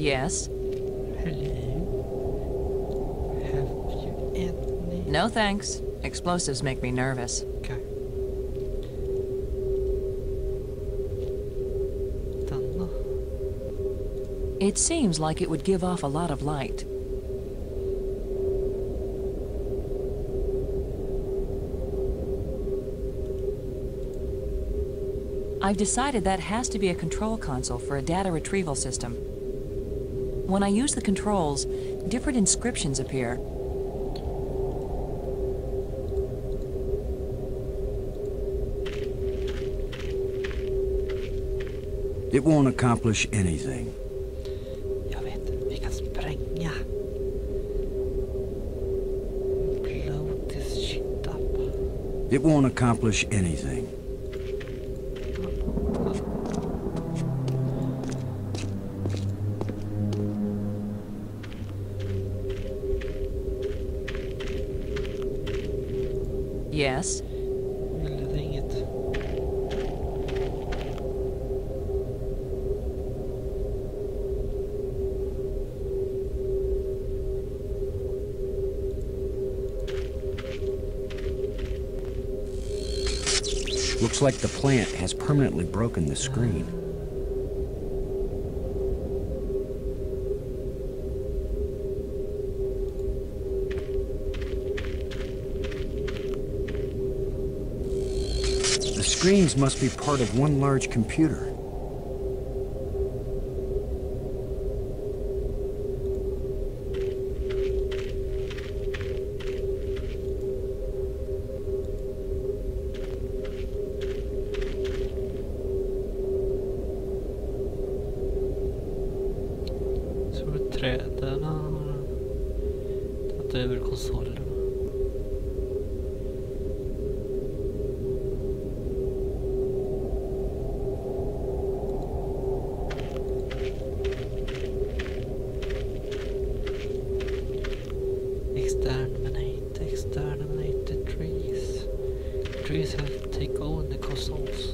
Yes? Hello. Have you any... No thanks. Explosives make me nervous. Okay. Denna. It seems like it would give off a lot of light. I've decided that has to be a control console for a data retrieval system. When I use the controls, different inscriptions appear. It won't accomplish anything. Jag vet, vi kan spränga. Blow this shit up. It won't accomplish anything. Yes? Eller det är inget. Looks like the plant has permanently broken the screen. The screens must be part of one large computer. Så träden har tagit över konsolen. Exterminate the trees. Trees have to take over the consoles.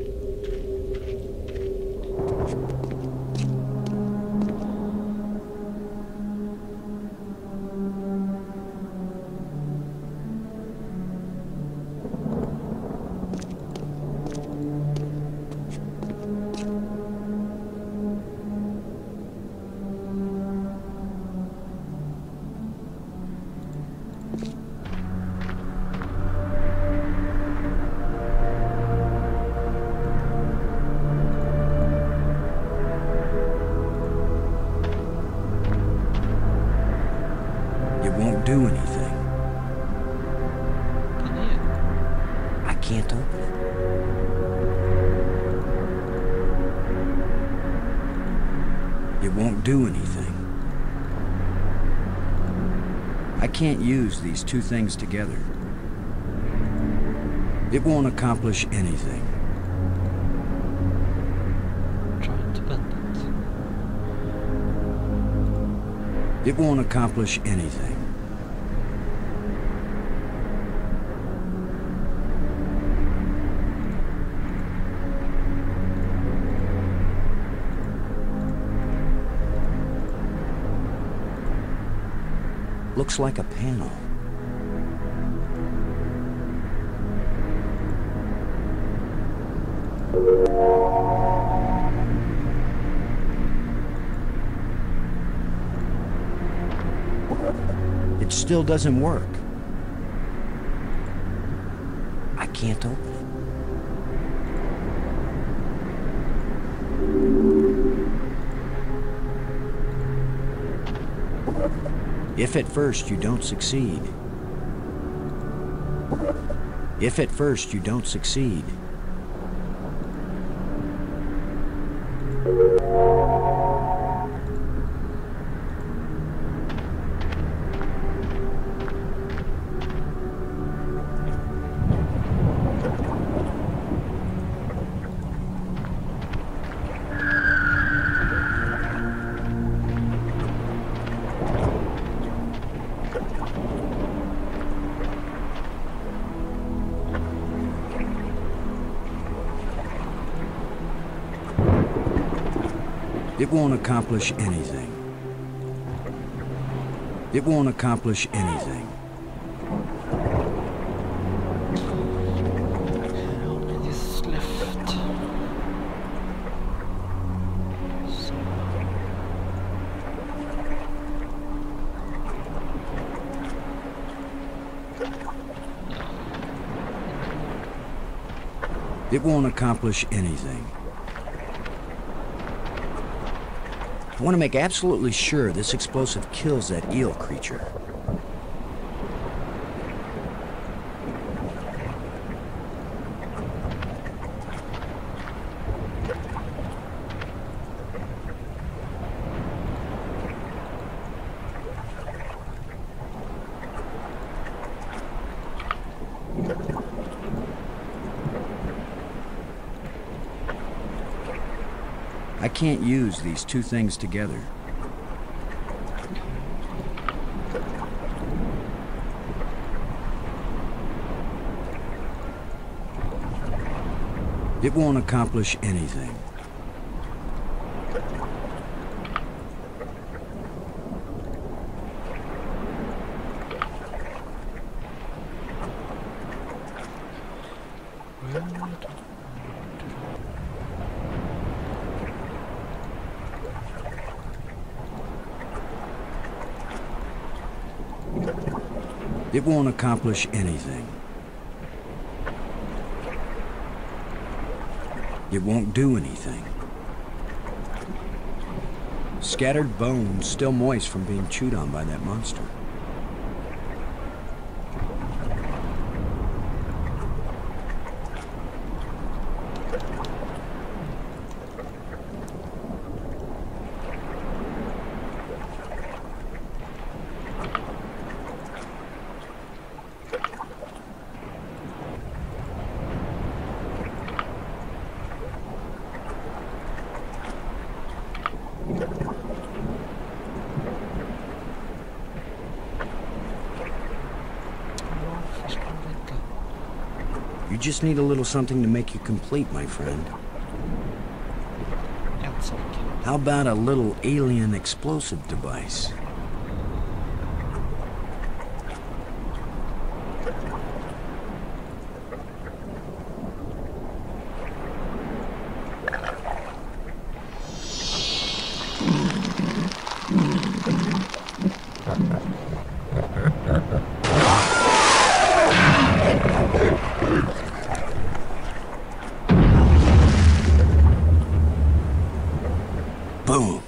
It won't do anything. I can't open it. It won't do anything. I can't use these two things together. It won't accomplish anything. Trying to bend it. It won't accomplish anything. Looks like a panel. It still doesn't work. I can't open it. If at first you don't succeed. If at first you don't succeed. It won't accomplish anything. It won't accomplish anything. How many is left? So. It won't accomplish anything. I want to make absolutely sure this explosive kills that eel creature. I can't use these two things together. It won't accomplish anything. It won't accomplish anything. It won't do anything. Scattered bones, still moist from being chewed on by that monster. You just need a little something to make you complete, my friend. How about a little alien explosive device? Boom.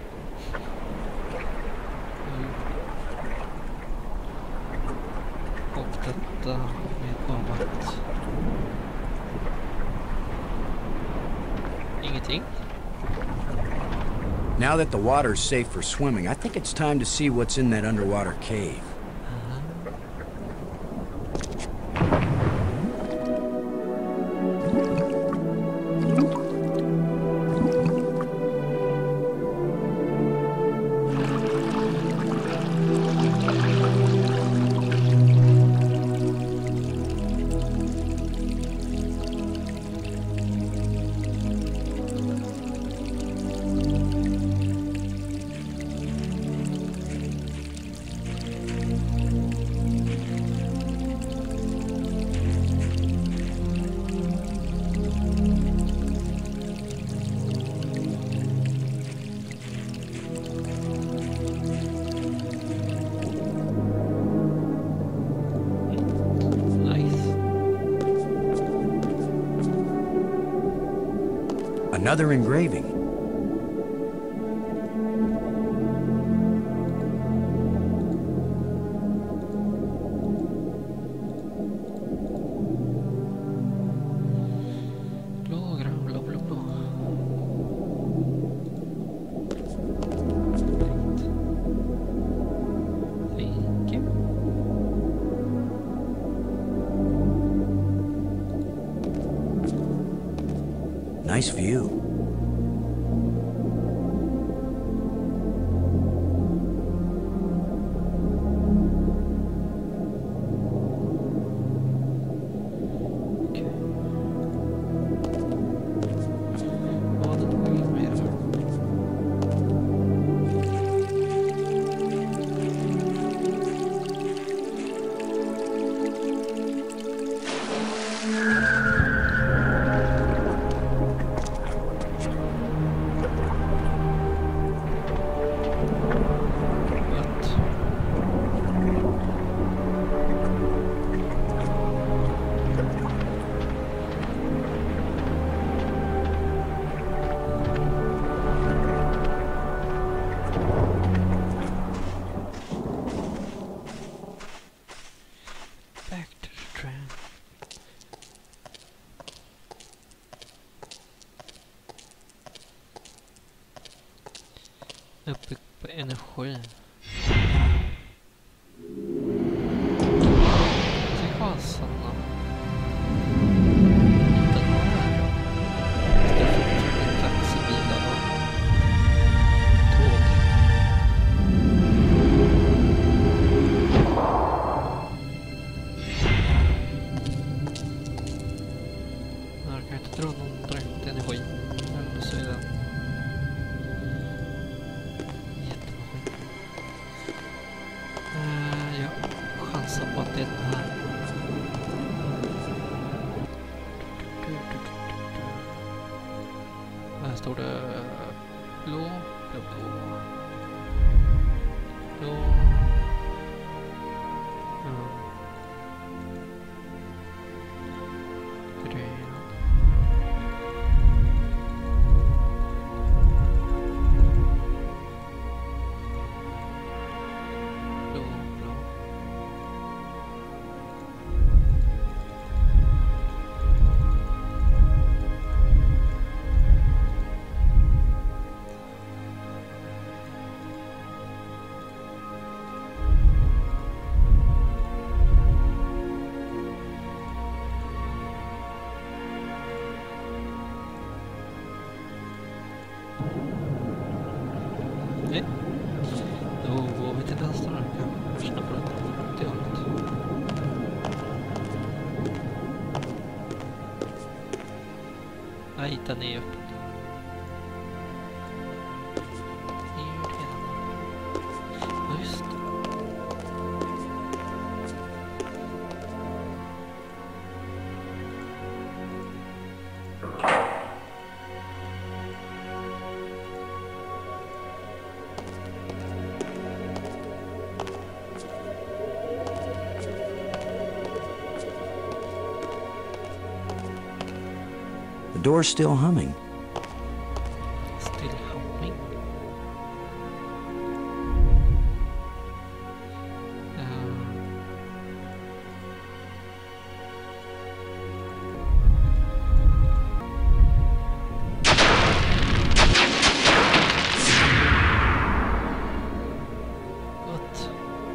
Och detta med avvakt. Ingenting. Now that the water's safe for swimming, I think it's time to see what's in that underwater cave. Another engraving. Thank you. Nice view. Vad är det mer? energi. Till Karlshamn. Inte här. Det är fortfarande taxibilar och tåg. Jag kan inte dra någon direkt energi. Eller så är det jättemaskin. Jag chansar på att det är den här. Här står det blå, blå, blå. Blå. Grön. Blå, blå. Nej. Då går vi till vänster här kanske. Snabbare åt det hållet. Nej, den är öppen. Det är ju redan. Ja, just det. The door's still humming. Still humming. What?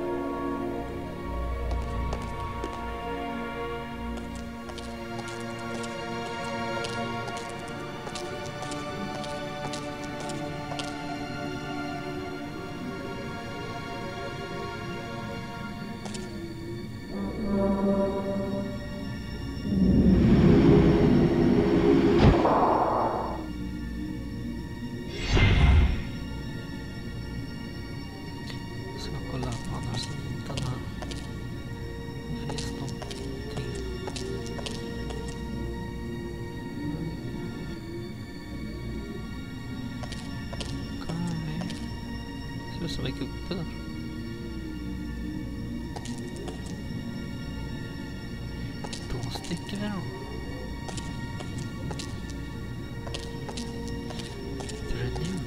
Ska kolla på andra sidan här. Finns någonting. Okej. Ser ut som vi gick uppe där. Då sticker vi då. Tror du nu?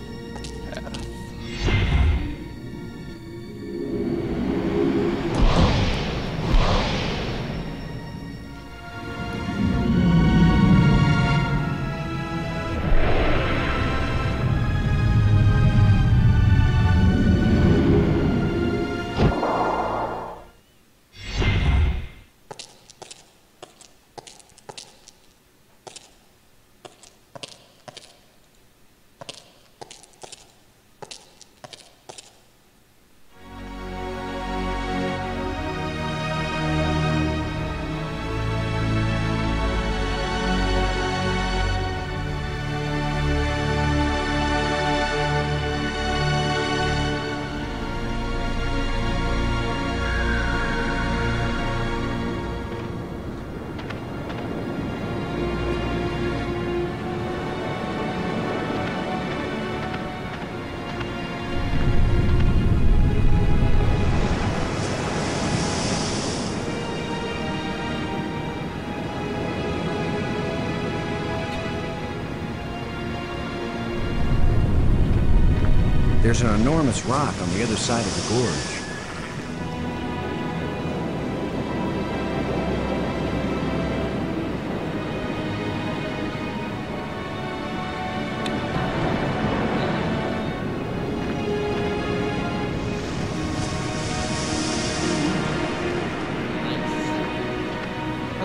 There's an enormous rock on the other side of the gorge.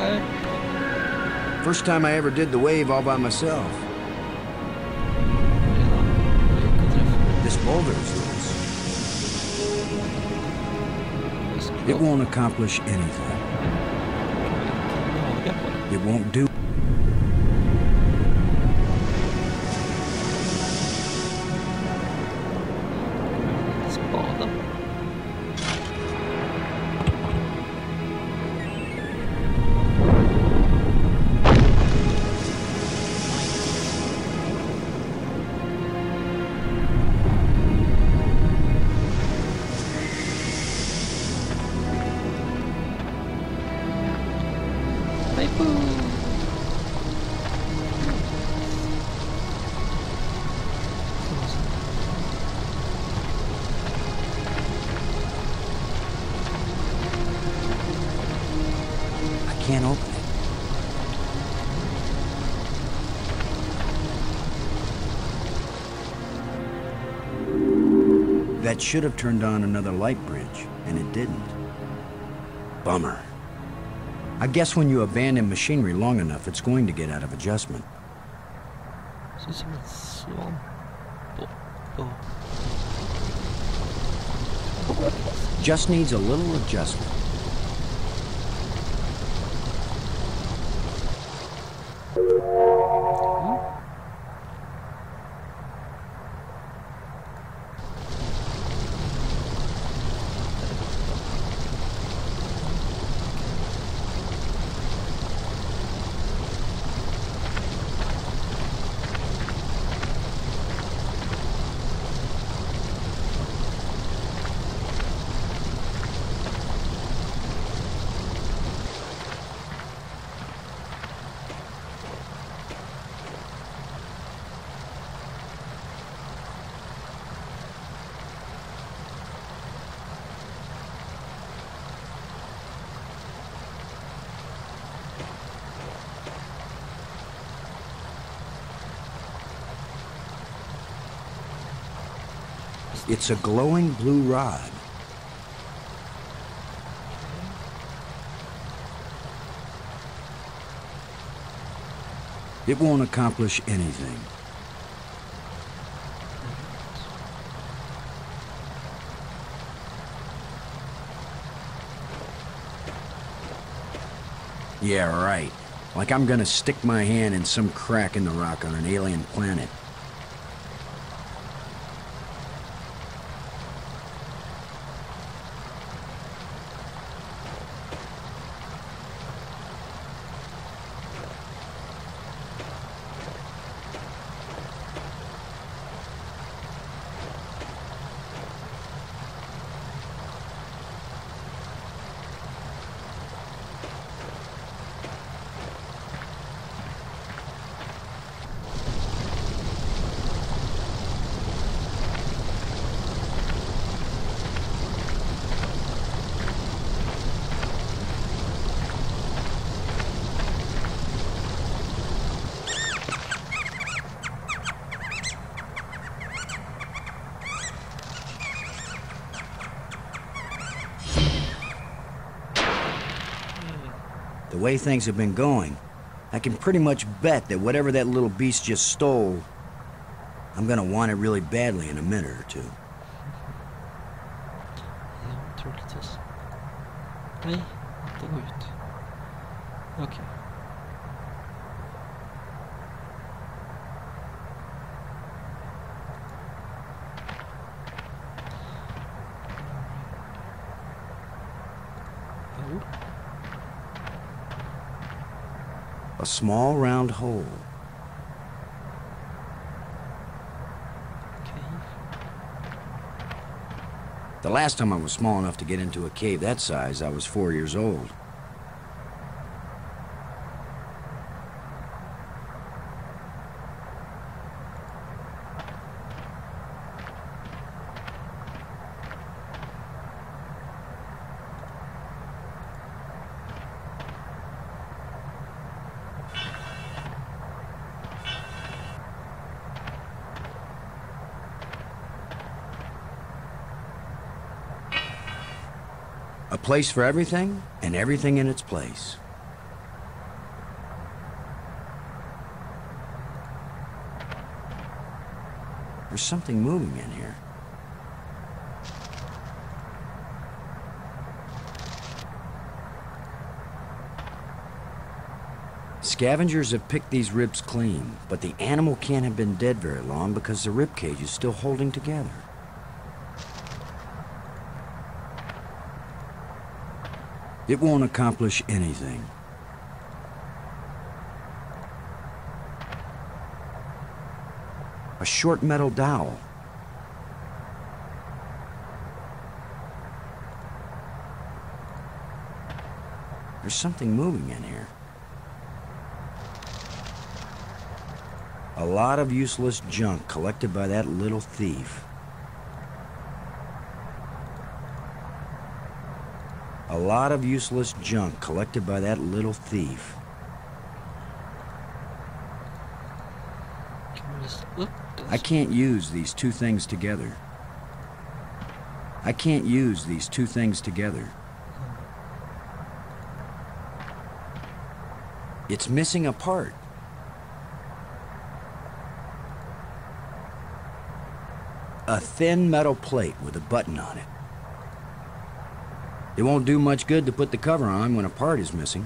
Nej. First time I ever did the wave all by myself. This boulder is loose. It won't accomplish anything. It won't do. Spada. Nej, I can't open it. That should have turned on another light bridge, and it didn't. Bummer. I guess when you abandon machinery long enough, it's going to get out of adjustment. ser ut som en svamp på. Just needs a little adjustment. It's a glowing blue rod. It won't accomplish anything. Yeah, right. Like I'm gonna stick my hand in some crack in the rock on an alien planet. The way things have been going, I can pretty much bet that whatever that little beast just stole, I'm gonna want it really badly in a minute or two. Ja, troligtvis. Nej, inte gå ut. Okej. Oh. A small round hole. Okej. The last time I was small enough to get into a cave that size, I was 4 years old. A place for everything, and everything in its place. There's something moving in here. Scavengers have picked these ribs clean, but the animal can't have been dead very long because the rib cage is still holding together. It won't accomplish anything. A short metal dowel. There's something moving in here. A lot of useless junk collected by that little thief. A lot of useless junk collected by that little thief. Kan man just upp den? I can't use these two things together. I can't use these two things together. It's missing a part. A thin metal plate with a button on it. It won't do much good to put the cover on when a part is missing.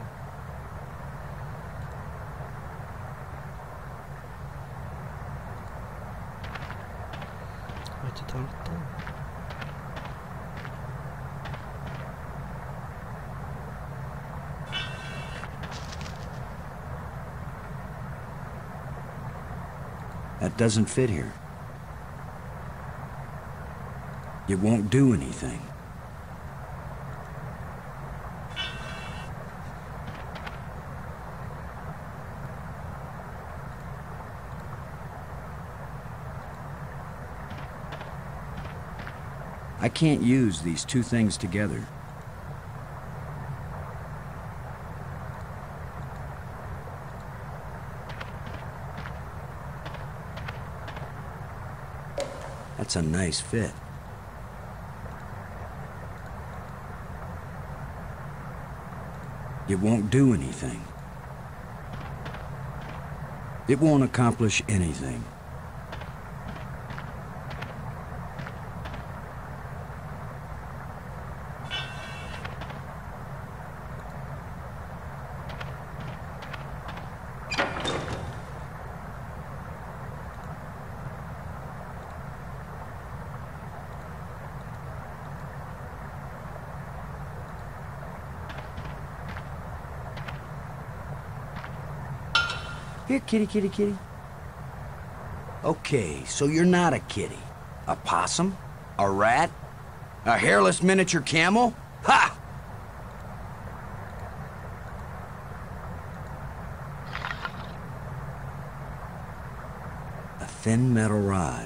Jag vet inte allt då. That doesn't fit here. It won't do anything. I can't use these two things together. That's a nice fit. It won't do anything. It won't accomplish anything. Here, kitty, kitty, kitty. Okay, so you're not a kitty. A possum? A rat? A hairless miniature camel? Ha! A thin metal rod.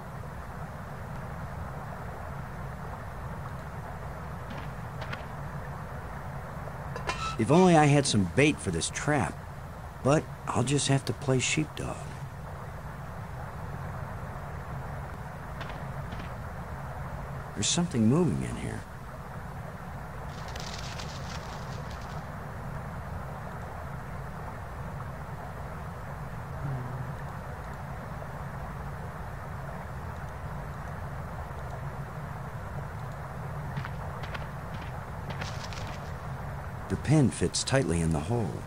If only I had some bait for this trap. But I'll just have to play sheepdog. There's something moving in here. The pin fits tightly in the hole.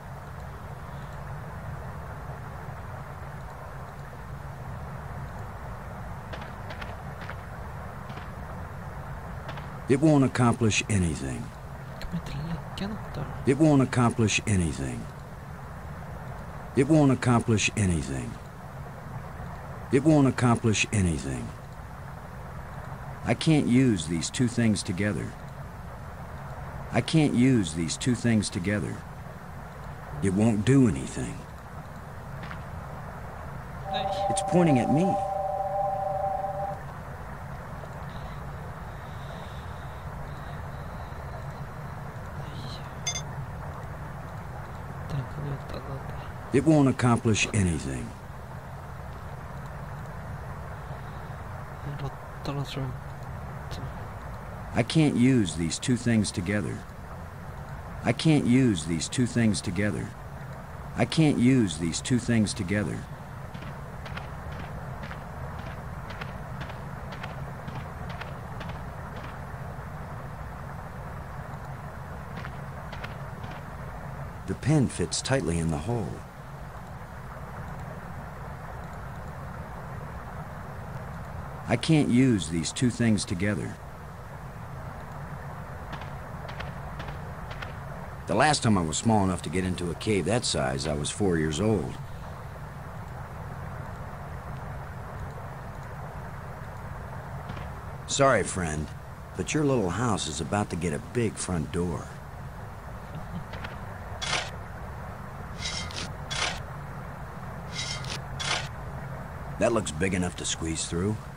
It won't accomplish anything. Kan man inte lägga något där? It won't accomplish anything. It won't accomplish anything. It won't accomplish anything. I can't use these two things together. I can't use these two things together. It won't do anything. Nej. It's pointing at me. Den kom ut annan. It won't accomplish anything. Råttorna tror jag. I can't use these two things together. I can't use these two things together. I can't use these two things together. The pin fits tightly in the hole. I can't use these two things together. The last time I was small enough to get into a cave that size, I was 4 years old. Sorry, friend, but your little house is about to get a big front door. That looks big enough to squeeze through.